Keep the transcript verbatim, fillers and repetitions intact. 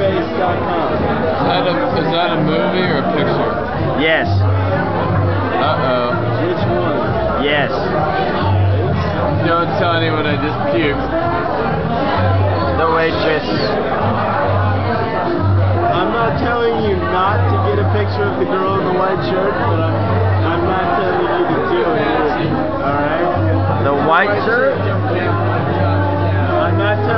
face dot com. Is that a, is that a movie or a picture? Yes. Uh-oh. Which one? Yes. Don't tell anyone I just puked. The waitress. I'm not telling you not to get a picture of the girl in the white shirt, but I'm, I'm not telling you to do it. Alright? The white shirt? I'm not telling